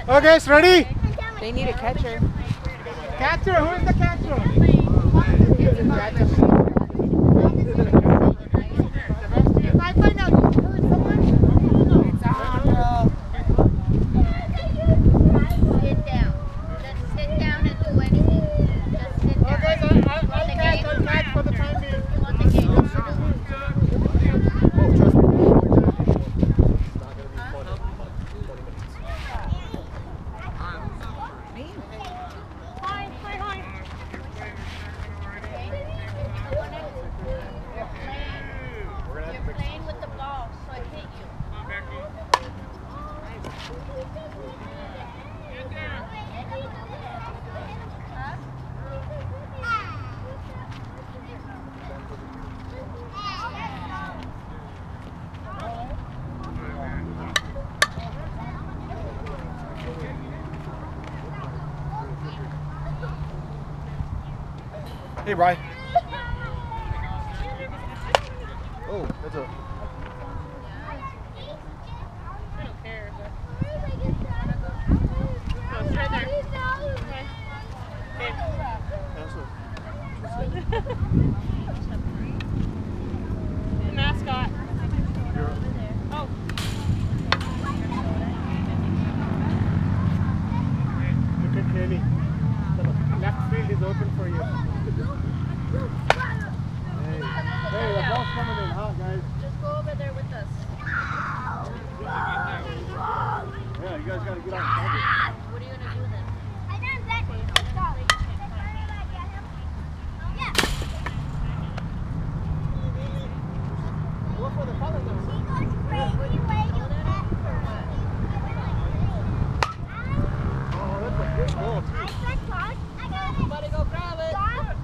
Okay, guys, ready? They need a catcher. Catcher, who is the catcher? If I find out you hurt someone, It's on, Sit down. Just sit down and do anything. Just sit down. Okay, so I'll catch for the time being. You want the game? You're playing with the ball, so it hit you. Hey, Bri. Oh, that's a. I don't care, but the mascot. Oh. Look at Kenny. The left field is open for you. Hey, the ball's coming in hot, guys. Just go over there with us. Yeah, you guys gotta get off the target. What are you gonna do then? Go for the color, though. Oh, that's a big ball, too. Somebody go grab it.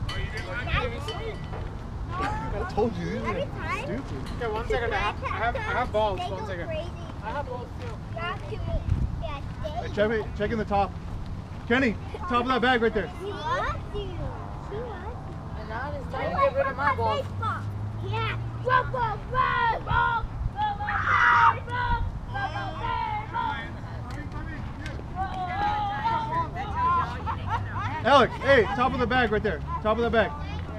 I told you, this is stupid. Okay, 1 second. I have balls. 1 second. I have balls too. Hey, checking the top. Kenny, top of that bag right there. And now it's time to get rid of my ball. Yeah. Alex, hey, top of the bag right there. Top of the bag.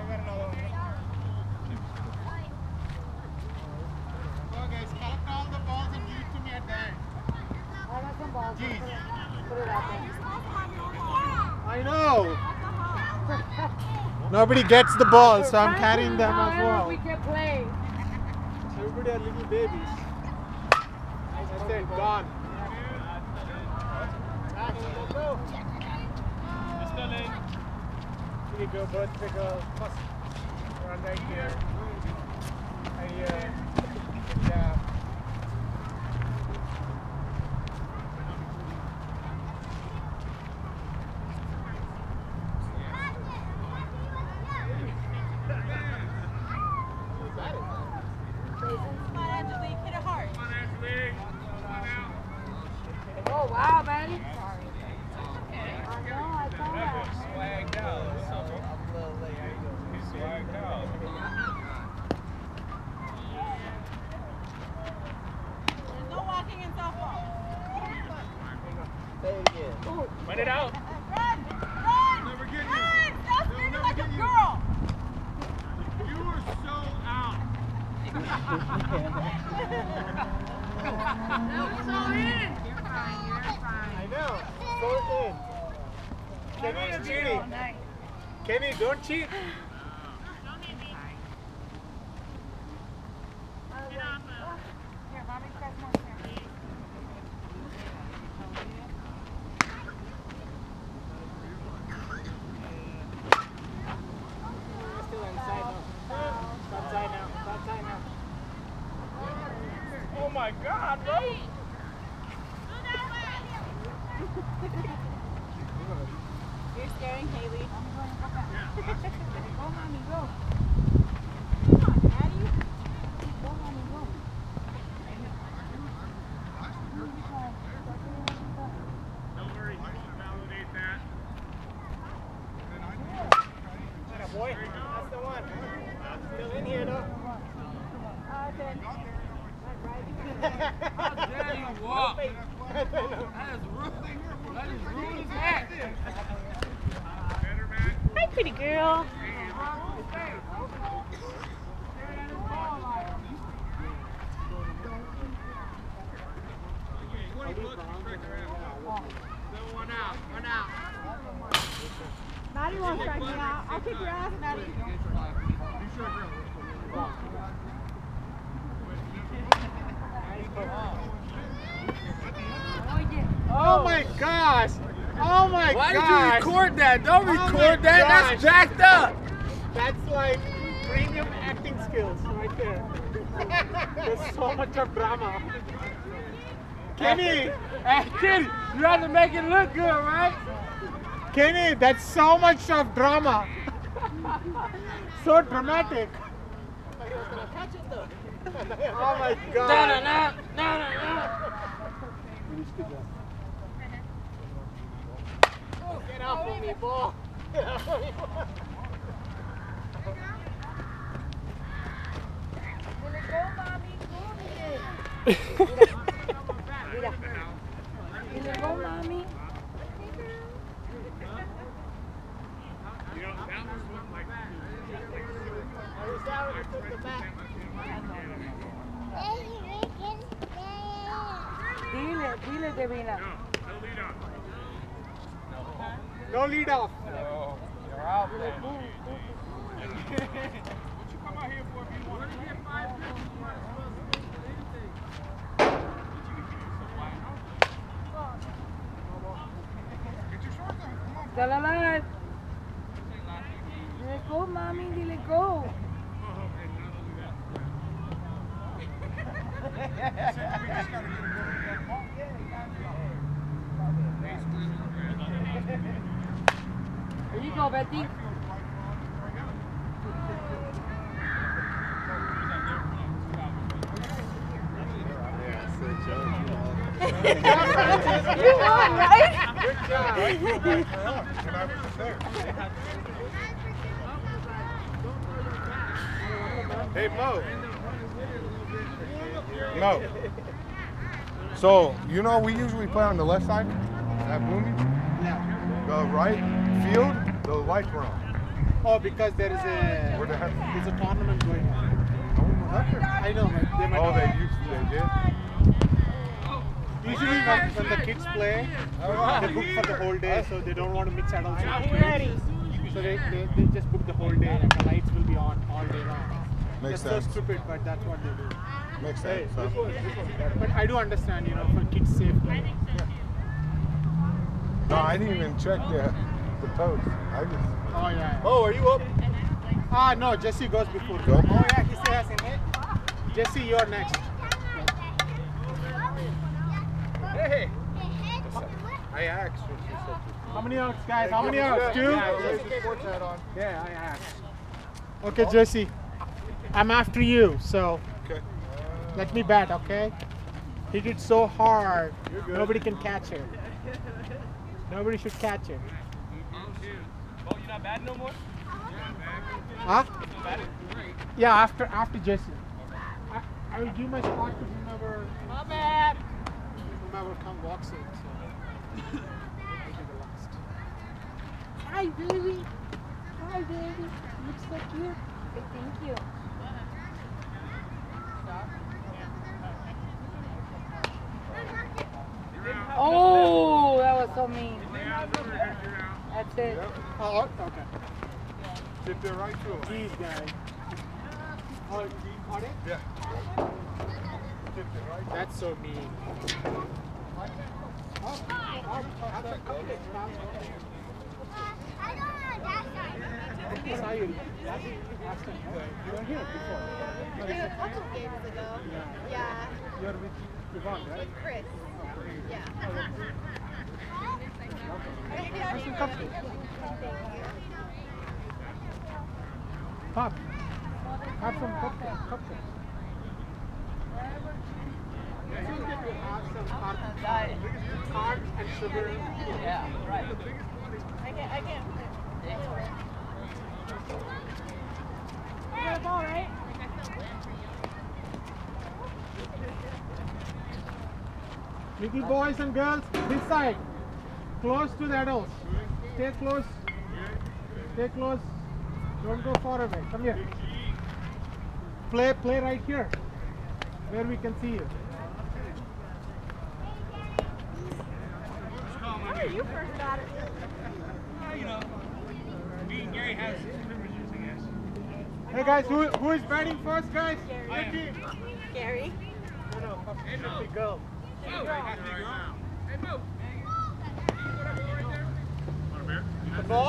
I know. Nobody gets the ball, so I'm carrying them as well. We can play. Everybody are little babies. I said, gone. Let's go. Here you go, bud. Take a bus. Around right here. Yeah. Oh, wow, man. Sorry. I know, I saw that. Swagged out. I'm a little late. How you doing? He's swagged out. There's no walking in softball. Say it again. Run it out. Run! Never get you. Run! Stop They'll screaming never like get a you. girl! You are so out. No, so in! You're fine, you're fine. I know. So in. Kenny is cheating. Kenny, don't cheat. Here, mommy, press more here. Still inside now. Outside now. Outside now. Oh my God, bro. You're scaring Haley. Go, mommy, go. Come on, Daddy. Go, mommy, go. Don't worry, validate that. Boy, that's the one. Still in here though. How dare you walk? That is rude. Hi, pretty girl. Maddie won't strike me out. I'll kick your ass, Maddie. Oh my gosh! Oh my gosh! Why did you record that? Don't record that. gosh. That's jacked up. That's like premium acting skills right there. There's so much of drama. Kenny! Hey, Kenny, you have to make it look good, right? Kenny, that's so much of drama. So dramatic. Oh my god. Get off of me, ball. Get off of me, ball. Dile go, mami. Dile, Devina. No lead off. No, you're out there. Still alive. Dile go, mami. Dile go. There you go, Betty. You won, right? Good job. Hey, Mo. Mo. So, you know, we usually play on the left side at Blooming. Yeah. The right field, the lights were on. Oh, because there is a Where the heck? there's a tournament going on. No one was up there. I know, but they might. Oh, they did? Usually when the kids play, they book for the whole day, so they don't want to mix adults with kids. So they just book the whole day, and the lights will be on all day long. Makes That's sense. so stupid, but that's what they do. Makes sense. Huh? But I do understand, you know, for kids' safety. No, I didn't even check the post. I just. Oh yeah. Oh, are you up? Ah no, Jesse goes before. Go. Oh yeah, he still has in it. Jesse, you're next. Hey. I asked what she said. How many outs, guys? How many outs? Two? Sports hat on. Yeah, I asked. Okay, Jesse. I'm after you, so Okay. let me bat, okay? Hit it so hard, nobody can catch it. Nobody should catch it. Oh, you're not bad no more? Huh? Yeah, after Jesse. I will give my spot to whomever. Not bad. Whomever come walks in. So. I'll be the last. Hi, baby. Hi, baby. You look so cute. Hey, thank you. Oh, that was so mean. That's it. Oh, okay. Tip it right to him. These guys. Oh, you caught it? Yeah. Tipped it right. That's so mean. I saw you last time. You were here before. A couple games ago. Yeah. You're with Yvonne, right? With Chris. Yeah. Have some cupcakes. Pop. Have some cupcakes. I think that we have some carbs and sugar. Yeah, right. I can't. You got a ball, right? Little boys and girls, this side. close to the adults. Stay close. Stay close. Don't go far away. Come here. Play right here, where we can see you. How are you first got it? You know, me and Gary have some privileges, I guess. Hey guys, who is batting first, guys? Gary. Your team. Gary. No, it should be girl. Hey, Mo. The ball?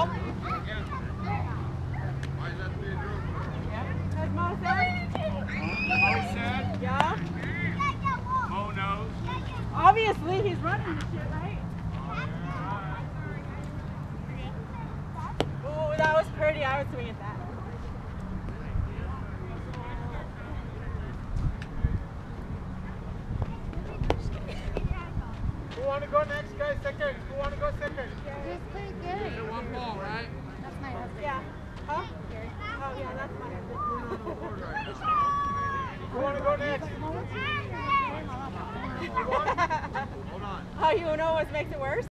Has Mo said? Mo said, Yeah. Mo knows. Obviously, he's running this shit, right? Oh, that was pretty. I would swing at that. Who want to go next, guys? Second. Who want to go second? Just play good. One ball, right? That's my husband. Yeah. Huh? Oh, yeah, that's my Who want to go next? Hold on. Oh, you know what makes it worse?